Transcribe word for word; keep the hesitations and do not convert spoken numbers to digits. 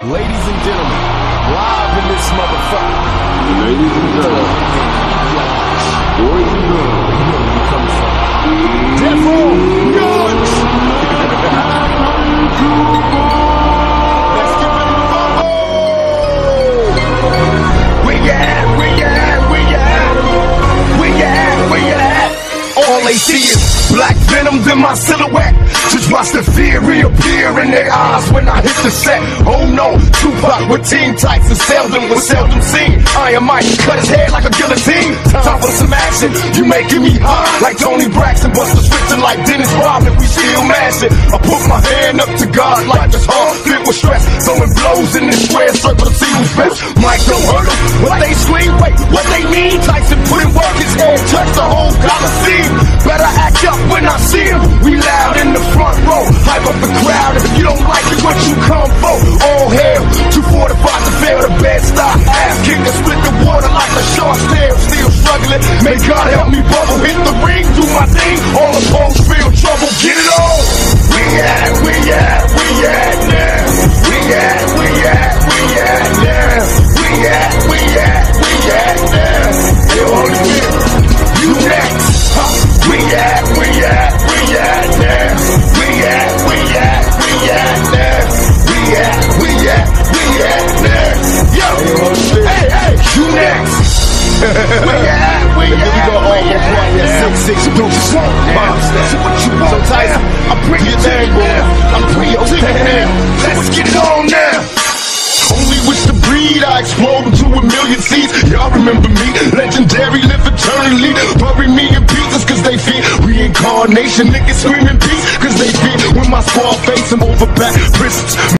Ladies and gentlemen, live in this motherfucker. Ladies and gentlemen, boys and girls, you know where you come from. Death Row, Yorks! Let's get ready to rumble! Where you at? Where you at? Where you at? Where you at? Where you at? All they see is black venoms in my silhouette. Just watch the fear reappear in their eyes when I hit the set. Oh no, Tupac with team tights and seldom was seldom seen. Iron Mike cut his head like a guillotine. Time for some action, you making me hot like Tony Braxton. Buster switching like Dennis Rodman, we still mashing. I put my hand up to God like this heart filled with stress. Throwing blows in this square circle to see who's best. Mike don't hurt them, what they scream, wait, what they mean? Tyson put in work, his head touched the whole Coliseum. Better act up when I see him. We loud in the front row, hype up the crowd. If you don't like it, what you come for? All hail, two forty-five to fail the bed stop. Ass kick and split the water like a shark snail. Still struggling, may God help me bubble. Hit the ring, do my thing, all opposed feel trouble. Get it on. We at, we at, we at now. We at, we at, we at now. We at, we at, we at now. You only get you next. Huh? We at, we at, we at now. We at, we at, we at now. We at, we at, we at now. Yo, hey, hey, you next. We at, we at, we at six six, don't you smoke, So what you want? So Tyson, I'm bringing it down, now. I'm bringing it down. Let's get it on now. Only wish to breed, I explode into a million seeds. Y'all remember me, legendary, live eternally. Bury me in pieces cause they fear reincarnation. Niggas screaming peace cause they fear when my squad face them over back prisons.